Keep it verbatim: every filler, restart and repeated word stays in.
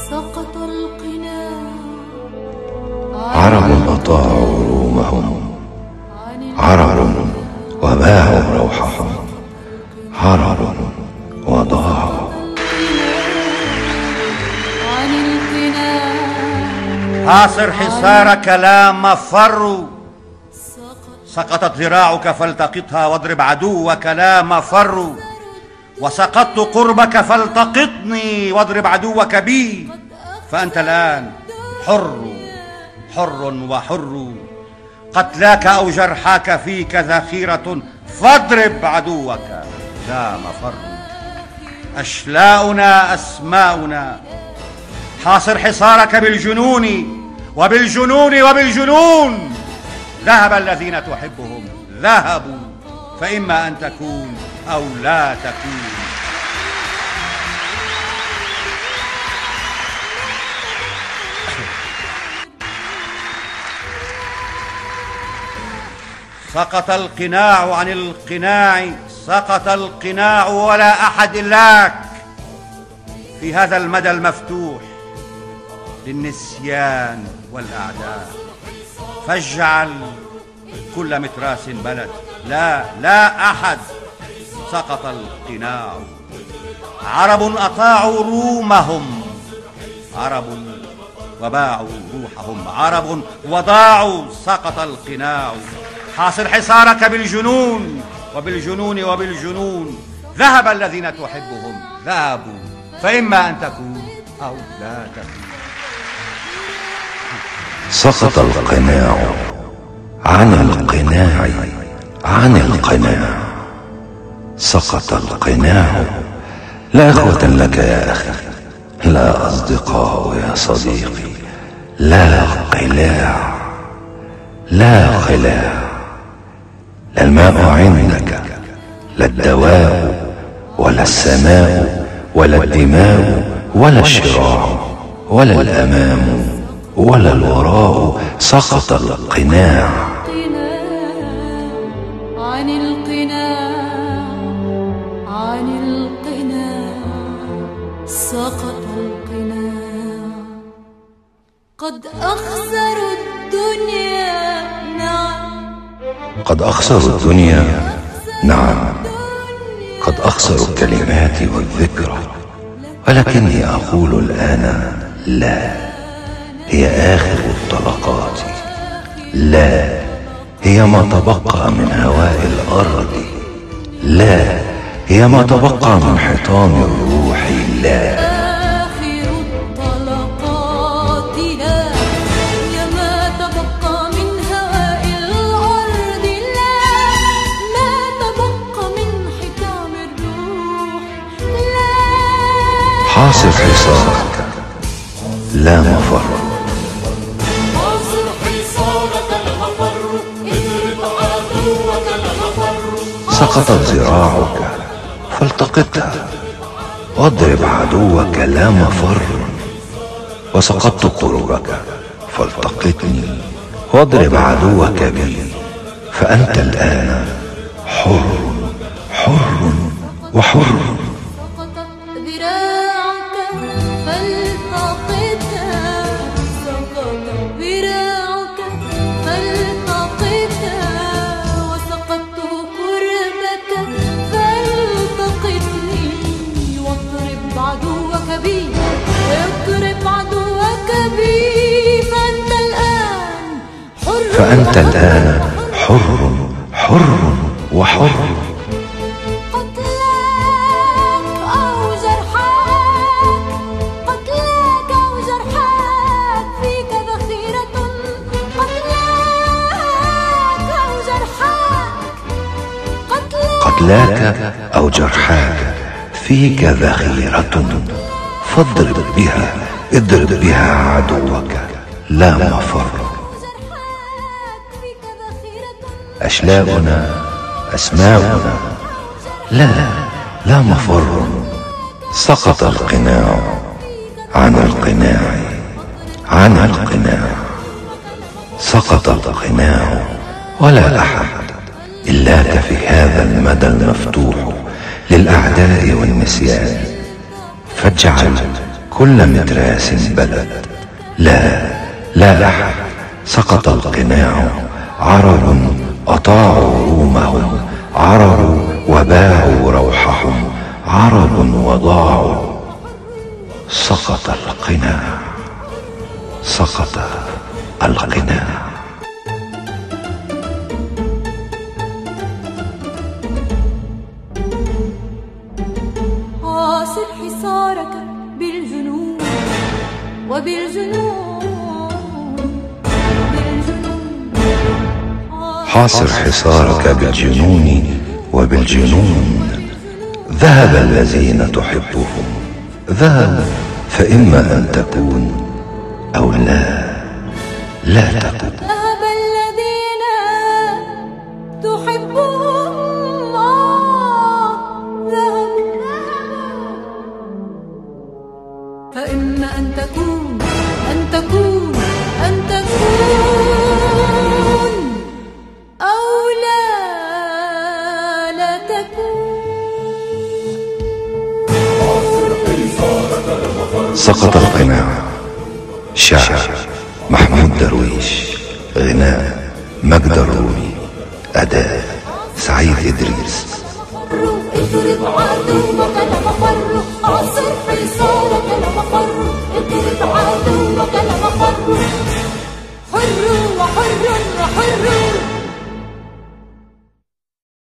سقط القناع عرب أطاعوا رومهم، عرب وباعوا روحهم، عرب وضاعوا عن القناع. حاصر حصارك لا مفر، سقطت ذراعك فالتقطها واضرب عدوك لا مفر، وسقطت قربك فالتقطني واضرب عدوك بي، فأنت الآن حر حر وحر، قتلاك أو جرحاك فيك ذخيرة فاضرب عدوك لا مفر. أشلاؤنا أسماؤنا، حاصر حصارك بالجنون وبالجنون وبالجنون. ذهب الذين تحبهم ذهبوا، فإما أن تكون أو لا تكون. سقط القناع عن القناع، سقط القناع ولا أحد إلاك في هذا المدى المفتوح للنسيان والأعداء. فاجعل كل متراس بلد، لا لا أحد. سقط القناع. عرب أطاعوا رومهم، عرب وباعوا روحهم، عرب وضاعوا. سقط القناع. حاصر حصارك بالجنون وبالجنون وبالجنون. ذهب الذين تحبهم ذهبوا، فإما أن تكون أو لا تكون. سقط القناع عن القناع، عن القناع. سقط القناع. لا إخوة لك يا أخي، لا أصدقاء يا صديقي، لا قلاع، لا خلاع. لا الماء عندك، لا الدواء ولا السماء ولا الدماء ولا الشراع ولا الأمام ولا الوراء. سقط القناع. عن القناع، عن القناع. سقط القناع. قد أخسروا الدنيا، نعم. قد أخسروا الدنيا، نعم. قد أخسروا الكلمات والذكرى، ولكني أقول الآن لا، هي آخر الطلقات. لا، هي ما تبقى من هواء الأرض. لا، هي ما تبقى من حيطان الروح. لا، آخر الطلقات. لا، هي ما تبقى من هواء الأرض. لا، ما تبقى من حيطان الروح. لا. حاصر حصارك لا مفر. سقطت ذراعك فالتقطها واضرب عدوك لا مفر. وسقطت قربك فالتقطني واضرب عدوك بي، فأنت الآن حر حر وحر. فأنت الآن حر حر وحر. قتلاك أو جرحاك، قتلاك أو جرحاك فيك ذخيرة. قتلاك أو جرحاك، قتلاك أو جرحاك فيك ذخيرة، فاضرب بها، اضرب بها عدوك لا مفر. أشلاؤنا أسماؤنا، لا لا مفر. سقط القناع عن القناع، عن القناع. سقط القناع ولا أحد إلاك في هذا المدى المفتوح للأعداء والنسيان. فاجعل كل متراس بلد. لا لا أحد سقط القناع. عرب أطاعوا رومهم، عرب وباعوا روحهم، عرب وضاعوا. سقط القناع، سقط القناع. حاصر حصارك بالجنون وبالجنون بالجنون. حاصر حصارك بالجنون وبالجنون. ذهب الذين تحبهم، ذهبوا، فإما أن تكون أو لا لا تكون. ذهب الذين تحبهم، آه ذهبوا، فإما أن تكون أن تكون أن تكون أو لا لا تكون. سقط القناع. شعر محمود درويش، غناء مجد الرومي، أداء سعيد إدريس. اضرب عدوك لمفر، حاصر حصارك لمفر، اضرب عدوك لمفر. حر وحر وحر